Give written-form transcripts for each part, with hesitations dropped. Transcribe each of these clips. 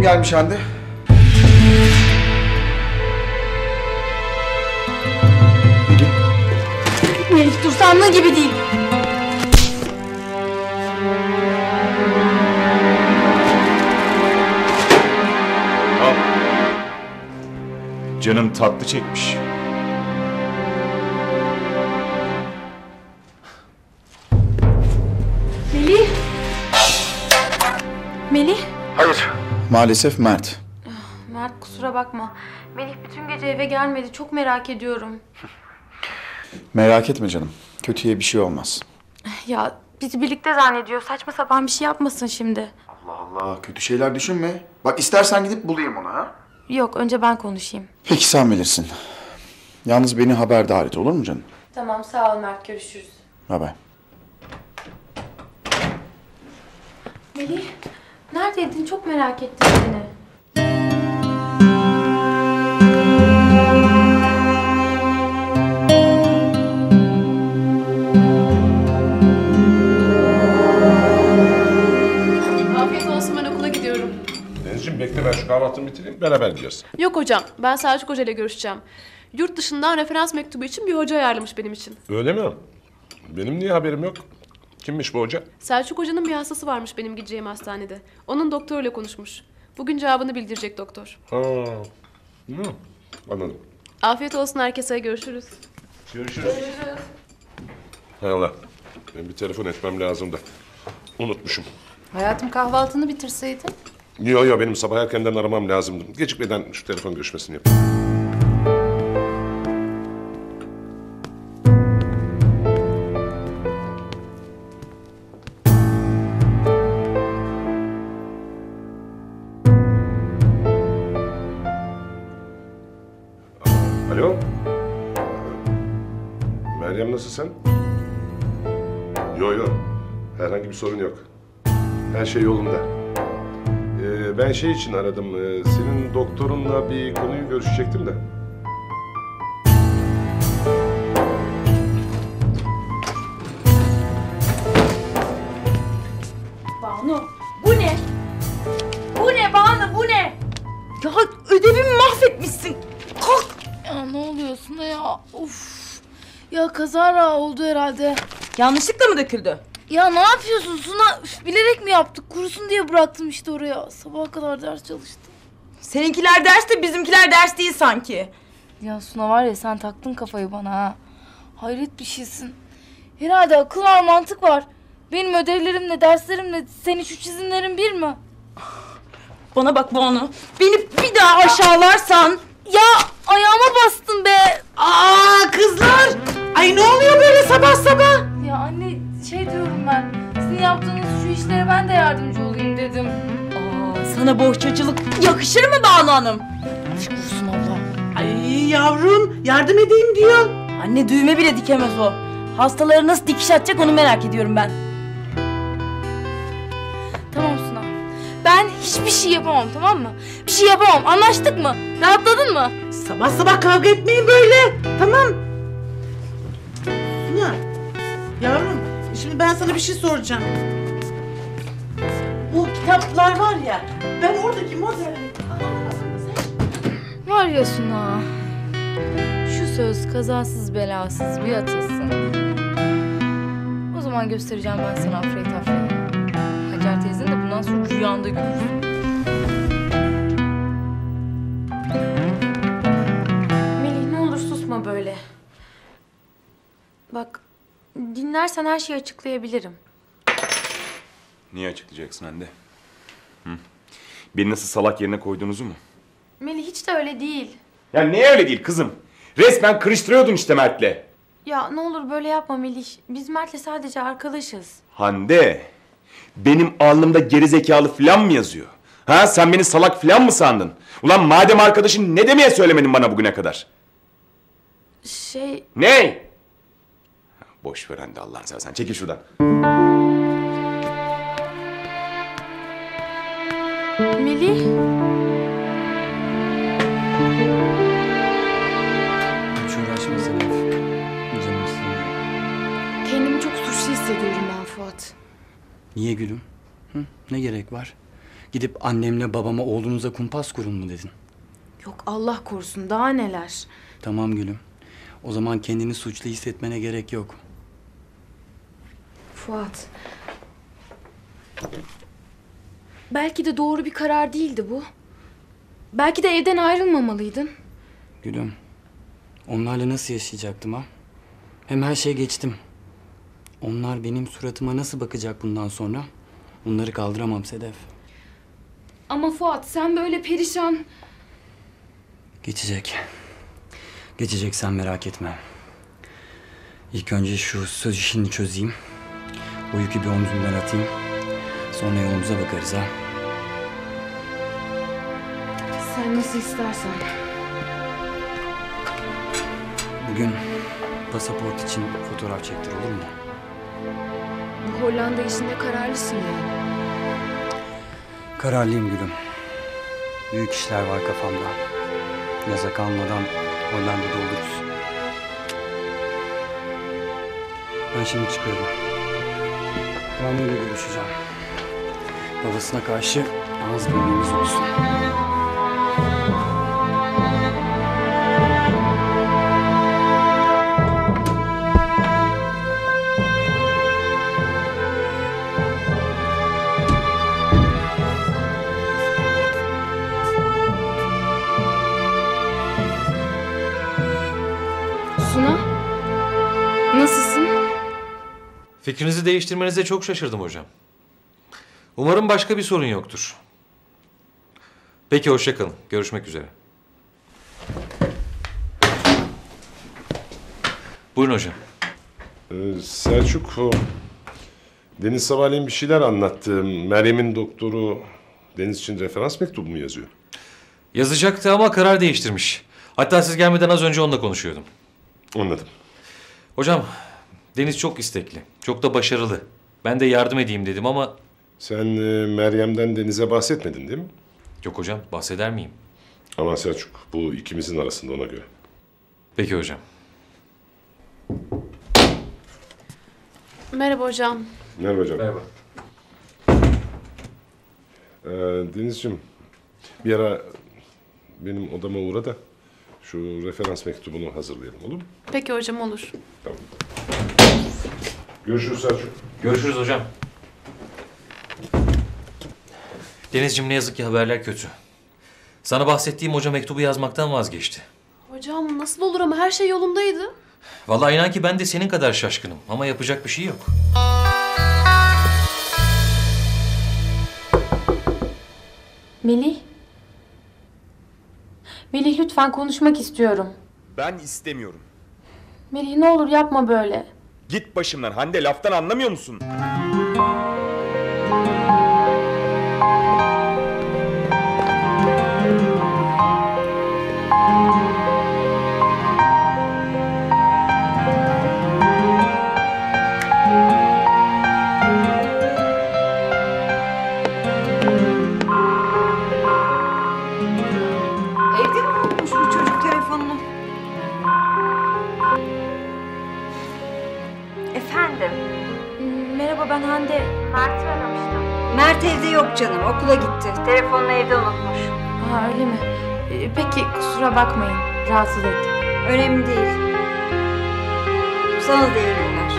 gelmiş Hande? Melih dur, sandığı gibi değil. Al. Canım tatlı çekmiş. Melih. Melih. Hayır. Maalesef Mert. Mert kusura bakma. Melih bütün gece eve gelmedi. Çok merak ediyorum. Merak etme canım. Kötüye bir şey olmaz. Ya bizi birlikte zannediyor. Saçma sapan bir şey yapmasın şimdi. Allah Allah. Kötü şeyler düşünme. Bak istersen gidip bulayım onu ha. Yok, önce ben konuşayım. Peki sen bilirsin. Yalnız beni haberdar et, olur mu canım? Tamam, sağ ol Mert. Görüşürüz. Bay bay. Melih, neredeydin? Çok merak ettim seni. Afiyet olsun, ben okula gidiyorum. Denizciğim bekle, ben şu kahvaltımı bitireyim, beraber gideceğiz. Yok hocam, ben Selçuk Hoca ile görüşeceğim. Yurt dışından referans mektubu için bir hoca ayarlamış benim için. Öyle mi? Benim niye haberim yok? Kimmiş bu hoca? Selçuk Hoca'nın bir hastası varmış benim gideceğim hastanede. Onun doktoruyla konuşmuş. Bugün cevabını bildirecek doktor. Ha. Hı. Anladım. Afiyet olsun herkese, görüşürüz. Görüşürüz. Hay Allah. Ben bir telefon etmem lazım da. Unutmuşum. Hayatım, kahvaltını bitirseydin. Yo benim sabah erkenden aramam lazımdı. Gecikmeden şu telefon görüşmesini yapayım. Alo? Meryem, nasılsın? Yo. Herhangi bir sorun yok. Her şey yolunda. Ben şey için aradım. Senin doktorunla bir konuyu görüşecektim de. Banu, bu ne? Bu ne Banu, bu ne? Ya ödevimi mahvetmişsin. Kalk. Ya ne oluyorsun ya? Of. Ya kazara oldu herhalde. Yanlışlıkla mı döküldü? Ya ne yapıyorsun Suna? Üf, bilerek mi yaptık? Kurusun diye bıraktım işte oraya. Sabaha kadar ders çalıştım. Seninkiler ders de bizimkiler ders değil sanki. Ya Suna, var ya, sen taktın kafayı bana ha. Hayret bir şeysin. Herhalde akıl var, mantık var. Benim ödevlerimle, derslerimle senin şu çizimlerin bir mi? Bana bak Banu, beni bir daha aşağılarsan... Ya ayağıma bastın be. Aa kızlar! Ay ne oluyor böyle sabah sabah? Ya anne, şey diyorum ben. Sizin yaptığınız şu işlere ben de yardımcı olayım dedim. Sana bohçacılık yakışır mı Banu Hanım? Aşk olsun abla. Ay yavrum yardım edeyim diyor. Anne düğme bile dikemez o. Hastaları nasıl dikiş atacak onu merak ediyorum ben. Tamam Suna. Ben hiçbir şey yapamam, tamam mı? Bir şey yapamam, anlaştık mı? Rahatladın mı? Sabah sabah kavga etmeyin böyle. Tamam. Suna. Yavrum şimdi ben sana bir şey soracağım. Bu kitaplar var ya, ben oradaki modelleri... Var ya Suna. Şu söz kazasız belasız bir atılsın. O zaman göstereceğim ben sana Afra'yı Tafra'yı. Hacer teyzen de bundan sonra rüyanda görürsün. Melih ne olur susma böyle. Bak dinlersen her şeyi açıklayabilirim. Niye açıklayacaksın Hande? Hı? Beni nasıl salak yerine koyduğunuzu mu? Melih hiç de öyle değil. Ya niye öyle değil kızım? Resmen kırıştırıyordun işte Mert'le. Ya ne olur böyle yapma Melih. Biz Mert'le sadece arkadaşız. Hande, benim alnımda gerizekalı falan mı yazıyor? Ha, sen beni salak falan mı sandın? Ulan madem arkadaşın ne demeye söylemedin bana bugüne kadar? Ne? Boş ver Hande, Allah'ını seversen çekil şuradan. Melih. Şöyle açmasana. Canım istemiyor. Kendimi çok suçlu hissediyorum ben Fuat. Niye gülüm? Hı? Ne gerek var? Gidip annemle babama oğlunuza kumpas kurun mu dedin? Yok Allah korusun daha neler. Tamam gülüm. O zaman kendini suçlu hissetmene gerek yok. Fuat. Belki de doğru bir karar değildi bu. Belki de evden ayrılmamalıydın. Gülüm, onlarla nasıl yaşayacaktım ha? Hem her şeye geçtim. Onlar benim suratıma nasıl bakacak bundan sonra? Bunları kaldıramam Sedef. Ama Fuat sen böyle perişan... Geçecek. Geçecek, sen merak etme. İlk önce şu söz işini çözeyim. O yükü bir omzumdan atayım. Sonra yolumuza bakarız ha. Sen nasıl istersen. Bugün pasaport için fotoğraf çektir, olur mu? Bu Hollanda işinde kararlısın yani. Kararlıyım gülüm. Büyük işler var kafamda. Yaza kalmadan Hollanda'da oluruz. Ben şimdi çıkıyorum. Banu'yla görüşeceğim. Babasına karşı ağız birliğimiz olsun. Suna, nasılsın? Fikrinizi değiştirmenize çok şaşırdım hocam. Umarım başka bir sorun yoktur. Peki hoşça kalın. Görüşmek üzere. Buyurun hocam. Selçuk, Deniz sabahleyin bir şeyler anlattı. Meryem'in doktoru Deniz için referans mektubu mu yazıyor? Yazacaktı ama karar değiştirmiş. Hatta siz gelmeden az önce onunla konuşuyordum. Anladım. Hocam, Deniz çok istekli. Çok da başarılı. Ben de yardım edeyim dedim ama... Sen Meryem'den Deniz'e bahsetmedin değil mi? Yok hocam, bahseder miyim? Aman Selçuk, bu ikimizin arasında, ona göre. Peki hocam. Merhaba hocam. Merhaba hocam. Merhaba. Denizciğim, bir ara benim odama uğra da şu referans mektubunu hazırlayalım, olur mu? Peki hocam, olur. Tamam. Görüşürüz Selçuk. Görüşürüz hocam. Denizciğim, ne yazık ki haberler kötü. Sana bahsettiğim hoca mektubu yazmaktan vazgeçti. Hocam nasıl olur ama her şey yolundaydı. Vallahi inan ki ben de senin kadar şaşkınım ama yapacak bir şey yok. Melih. Melih lütfen konuşmak istiyorum. Ben istemiyorum. Melih ne olur yapma böyle. Git başımdan Hande, laftan anlamıyor musun? Evde mi unutmuş bu çocuk telefonunu? Efendim, Merhaba ben Hande. Mert'i aramıştım. Mert evde yok canım, okula gitti. Telefonunu evde unutmuş. Ha öyle mi? Peki kusura bakmayın. Rahatsız ettim. Önemli değil. Sana da iyi günler.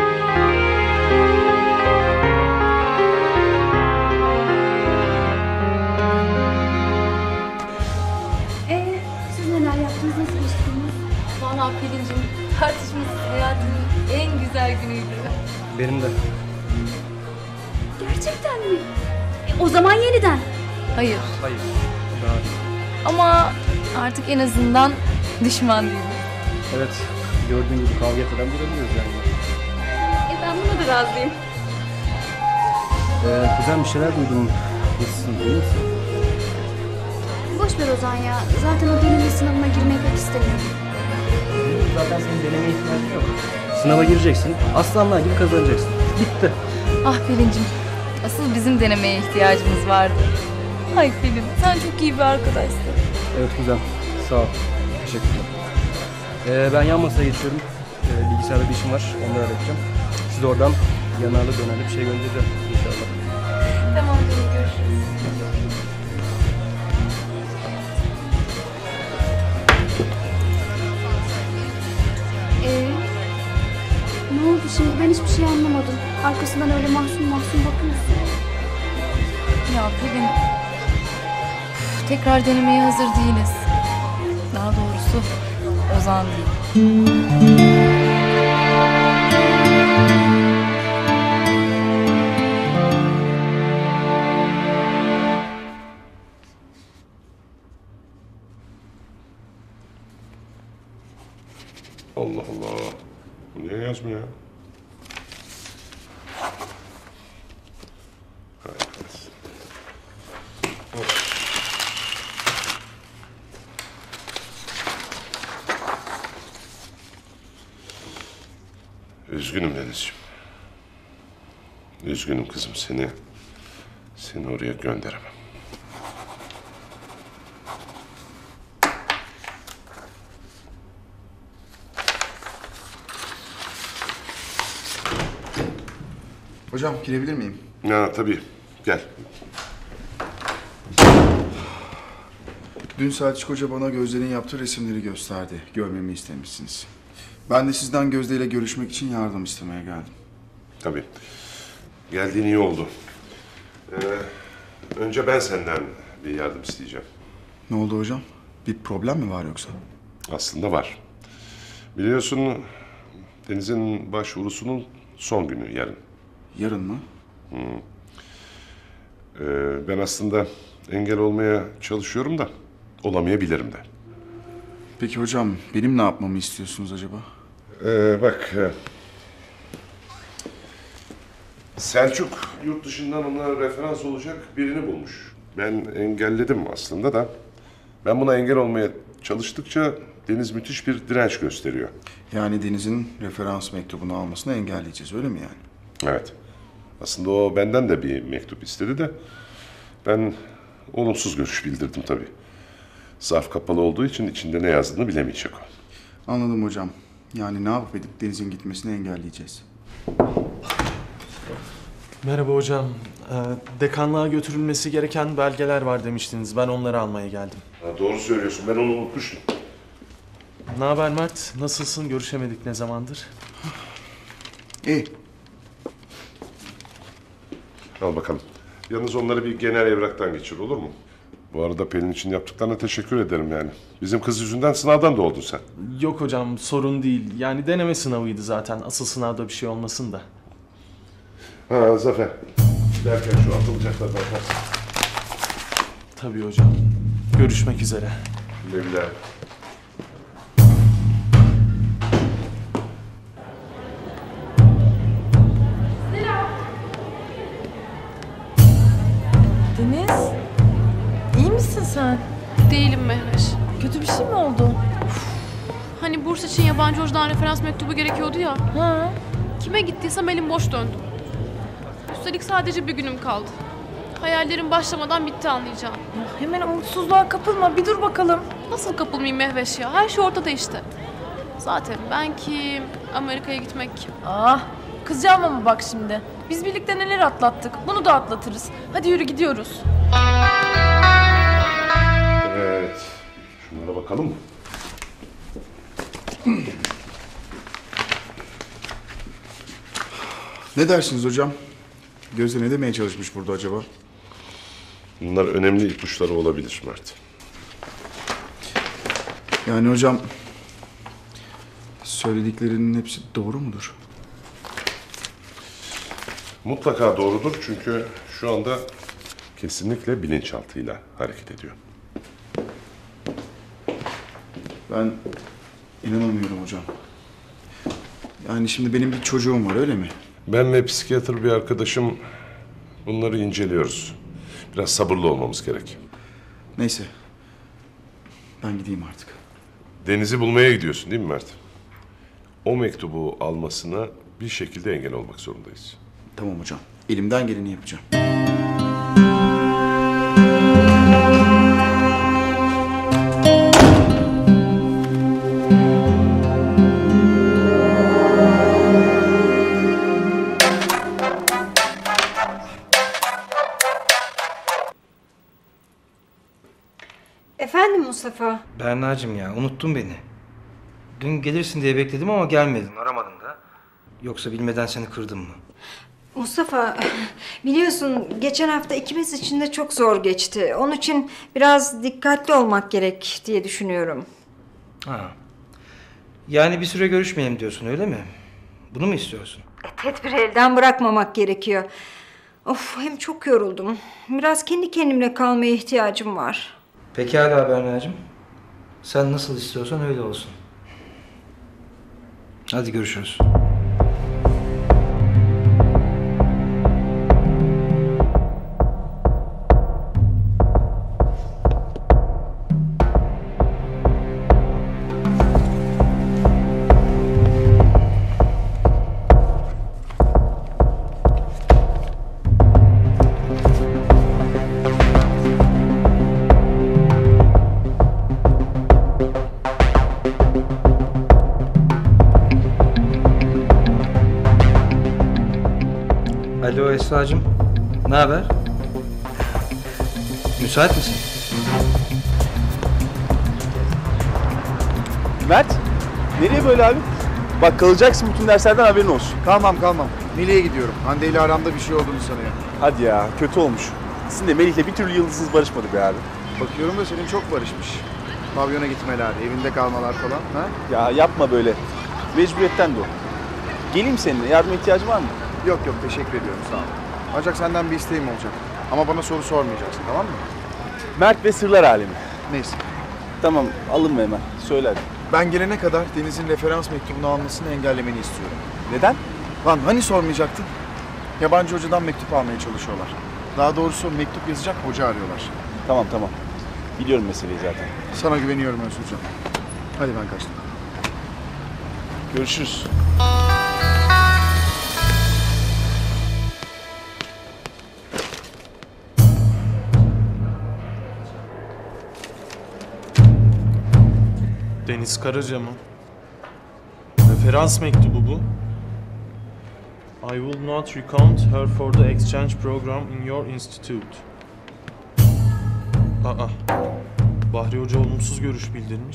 Siz neler yaptınız? Nasıl geçtiniz? Vallahi Pelin'cim, tartışmasız hayatımın en güzel günüydü. Benim de. Gerçekten mi? O zaman yeniden. Hayır Hayır. Daha ama artık en azından düşman değiliz. evet. Gördüğün gibi kavga etmeden durabiliyoruz yani. Ben buna da razıyım. Güzel bir şeyler duydum. Nasılsın, iyi misin? Boş ver Ozan ya. Zaten o deneme sınavına girmeyi pek istemiyorum. Zaten senin denemeye ihtiyacın yok. Sınava gireceksin, aslanlar gibi kazanacaksın. Bitti. Ah Pelin'cim, asıl bizim denemeye ihtiyacımız vardı. Ay Pelin, sen çok iyi bir arkadaşsın. Evet güzel. Sağ ol. Teşekkürler. Ben yan masaya geçiyorum. Bilgisayarda bir işim var. Onları halledeceğim. Siz oradan yanarlı dönerli bir şey göndereceğim inşallah. Tamam canım, görüşürüz. Ne oldu şimdi? Ben hiçbir şey anlamadım. Arkasından öyle mahzun mahzun bakıyorsun. Ya Pelin, tekrar denemeye hazır değiliz. Daha doğrusu Ozan değil. Allah Allah. Bu niye yazmıyor ya? Evet. Of. Üzgünüm Denizciğim. Üzgünüm kızım, seni oraya gönderemem. Hocam girebilir miyim? Ya tabii, gel. Dün Selçuk Hoca bana Gözde'nin yaptığı resimleri gösterdi. Görmemi istemişsiniz. Ben de sizden Gözde ile görüşmek için yardım istemeye geldim. Tabii. Geldiğin iyi oldu. Önce ben senden bir yardım isteyeceğim. Ne oldu hocam? Bir problem mi var yoksa? Aslında var. Biliyorsun Deniz'in başvurusunun son günü yarın. Yarın mı? Ben aslında engel olmaya çalışıyorum da olamayabilirim de. Peki hocam benim ne yapmamı istiyorsunuz acaba? Bak... Selçuk yurt dışından ona referans olacak birini bulmuş. Ben engelledim aslında da. Ben buna engel olmaya çalıştıkça Deniz müthiş bir direnç gösteriyor. Yani Deniz'in referans mektubunu almasını engelleyeceğiz öyle mi yani? Evet. Aslında o benden de bir mektup istedi de ben olumsuz görüş bildirdim tabii. Zarf kapalı olduğu için içinde ne yazdığını bilemeyecek o. Anladım hocam. Yani ne yapıp edip Deniz'in gitmesini engelleyeceğiz. Merhaba hocam. Dekanlığa götürülmesi gereken belgeler var demiştiniz. Ben onları almaya geldim. Doğru söylüyorsun. Ben onu unutmuştum. Ne haber Mert? Nasılsın? Görüşemedik ne zamandır? İyi. Al bakalım. Yalnız onları bir genel evraktan geçir, olur mu? Bu arada Pelin için yaptıklarına teşekkür ederim yani. Bizim kız yüzünden sınavdan da oldun sen. Yok hocam, sorun değil. Yani deneme sınavıydı zaten. Asıl sınavda bir şey olmasın da. Ha Zafer. Derken şu atılacaklardan bakarsın. Tabii hocam. Görüşmek üzere. Güle güle. Deniz, iyi misin sen? Değilim Mehveş. Kötü bir şey mi oldu? Hani burs için yabancı hocadan referans mektubu gerekiyordu ya. Ha? Kime gittiysem elim boş döndüm. Üstelik sadece bir günüm kaldı. Hayallerim başlamadan bitti anlayacağım. Ya hemen umutsuzluğa kapılma, bir dur bakalım. Nasıl kapılmayayım Mehveş ya? Her şey ortada işte. Zaten ben kim? Amerika'ya gitmek kim? Ah, kızacağım ama bak şimdi. Biz birlikte neler atlattık, bunu da atlatırız. Hadi yürü gidiyoruz. Evet. Şunlara bakalım mı? Ne dersiniz hocam? Gözde ne demeye çalışmış burada acaba? Bunlar önemli ipuçları olabilir Mert. Yani hocam söylediklerinin hepsi doğru mudur? Mutlaka doğrudur çünkü şu anda kesinlikle bilinçaltıyla hareket ediyor. Ben inanamıyorum hocam. Yani şimdi benim bir çocuğum var öyle mi? Ben ve psikiyatr bir arkadaşım bunları inceliyoruz. Biraz sabırlı olmamız gerek. Neyse. Ben gideyim artık. Deniz'i bulmaya gidiyorsun değil mi Mert? O mektubu almasına bir şekilde engel olmak zorundayız. Tamam hocam. Elimden geleni yapacağım. Mustafa? Berna'cığım ya unuttun beni. Dün gelirsin diye bekledim ama gelmedin. Aramadın da. Yoksa bilmeden seni kırdım mı? Mustafa, biliyorsun geçen hafta ikimiz için de çok zor geçti. Onun için biraz dikkatli olmak gerek diye düşünüyorum. Ha. Yani bir süre görüşmeyelim diyorsun öyle mi? Bunu mu istiyorsun? Tedbiri elden bırakmamak gerekiyor. Of, hem çok yoruldum. Biraz kendi kendimle kalmaya ihtiyacım var. Pekala Berna'cığım. Sen nasıl istiyorsan öyle olsun. Hadi görüşürüz. Alo Esra'cığım. Ne haber? Müsait misin? Mert, nereye böyle abi? Bak kalacaksın bütün derslerden haberin olsun. Kalmam. Melih'e gidiyorum. Hande ile aramda bir şey olduğunu sanıyor. Hadi ya, kötü olmuş. Sizin de Melih'le bir türlü yıldızınız barışmadı be abi. Bakıyorum da senin çok barışmış. Pavyona gitmeler, evinde kalmalar falan. Ha? Ya yapma böyle. Mecburiyetten de o. Geleyim seninle, yardıma ihtiyacın var mı? Yok teşekkür ediyorum sağ ol. Ancak senden bir isteğim olacak. Ama bana soru sormayacaksın tamam mı? Mert ve Sırlar Alemi. Neyse. Tamam, alınma hemen. Söyle hadi. Ben gelene kadar Deniz'in referans mektubunu almasını engellemeni istiyorum. Neden? Lan hani sormayacaktın? Yabancı hocadan mektup almaya çalışıyorlar. Daha doğrusu mektup yazacak hoca arıyorlar. Tamam. Biliyorum meseleyi zaten. Sana güveniyorum Özgürcan. Hadi ben kaçtım. Görüşürüz. Deniz Karaca mı? Referans mektubu bu. I will not recount her for the exchange program in your institute. Bahri Hoca olumsuz görüş bildirmiş.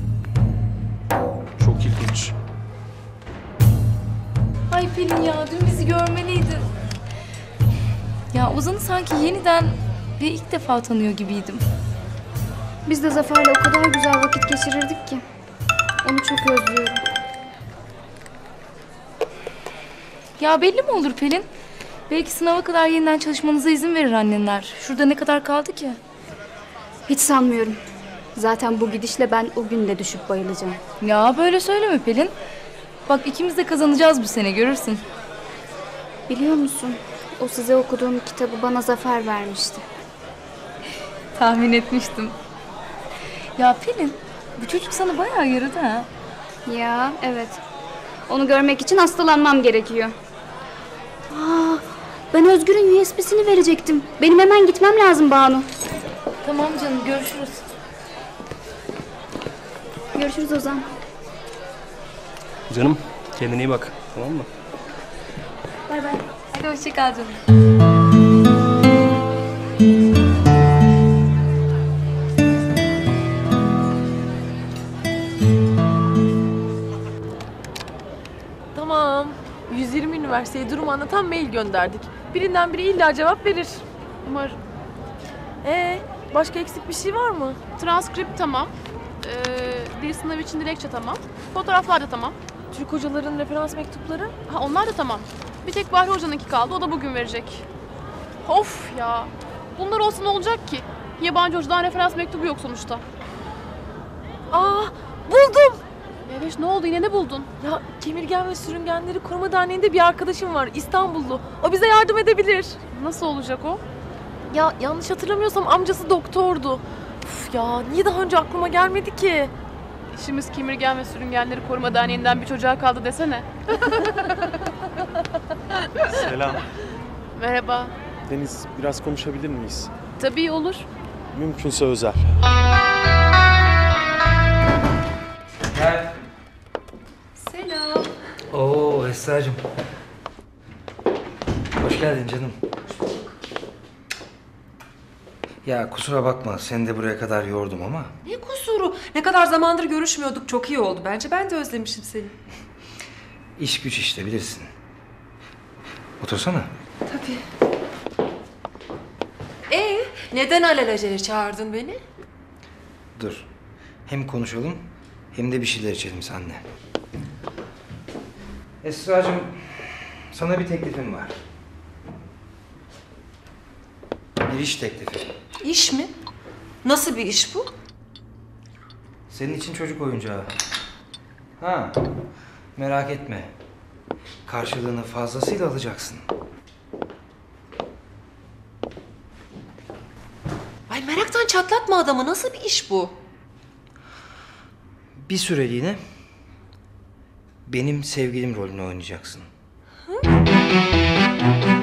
Çok ilginç. Ay Pelin ya, dün bizi görmeliydin. Ya Ozan'ı sanki yeniden ve ilk defa tanıyor gibiydim. Biz de Zafer'le o kadar güzel vakit geçirirdik ki. Onu çok özlüyorum. Ya belli mi olur Pelin? Belki sınava kadar yeniden çalışmanıza izin verir annenler. Şurada ne kadar kaldı ki? Hiç sanmıyorum. Zaten bu gidişle ben o gün de düşüp bayılacağım. Ya böyle söyleme Pelin. Bak ikimiz de kazanacağız bu sene, görürsün. Biliyor musun? O size okuduğum kitabı bana Zafer vermişti. Tahmin etmiştim. Ya Pelin, bu çocuk sana bayağı yaradı ha. Ya evet. Onu görmek için hastalanmam gerekiyor. Ben Özgür'ün USB'sini verecektim. Benim hemen gitmem lazım Banu. Tamam canım, görüşürüz. Görüşürüz Ozan. Canım, kendine iyi bak. Tamam mı? Bay bay. Hadi hoşça kal canım. Tamam. 120 üniversiteye durumu anlatan mail gönderdik. Birinden biri illa cevap verir. Umarım. Başka eksik bir şey var mı? Transkript tamam. Dil sınavı için dilekçe tamam. Fotoğraflar da tamam. Türk hocaların referans mektupları? Onlar da tamam. Bir tek Bahri Hoca'nınki kaldı. O da bugün verecek. Of ya. Bunlar olsa ne olacak ki? Yabancı hocadan referans mektubu yok sonuçta. Buldum. Meveş ne oldu, yine ne buldun? Ya Kemirgen ve Sürüngenleri Koruma Derneği'nde bir arkadaşım var, İstanbullu. O bize yardım edebilir. Nasıl olacak o? Ya yanlış hatırlamıyorsam amcası doktordu. Uf ya, niye daha önce aklıma gelmedi ki? İşimiz Kemirgen ve Sürüngenleri Koruma Derneği'nden bir çocuğa kaldı desene. Selam. Merhaba. Deniz, biraz konuşabilir miyiz? Tabii olur. Mümkünse özel. Gel. Selam. Oo Esra'cığım. Hoş geldin canım. Ya kusura bakma, seni de buraya kadar yordum ama. Ne kusuru Ne kadar zamandır görüşmüyorduk. Çok iyi oldu bence. Ben de özlemişim seni. İş güç işte bilirsin. Otursana. Tabii. Neden alelacele çağırdın beni? Dur. Hem konuşalım hem de bir şeyler içelim seninle. Esra'cığım, sana bir teklifim var. Bir iş teklifi. İş mi? Nasıl bir iş bu? Senin için çocuk oyuncağı. Ha, merak etme. Karşılığını fazlasıyla alacaksın. Ay meraktan çatlatma adamı. Nasıl bir iş bu? Bir süreliğine benim sevgilim rolünü oynayacaksın. Hı?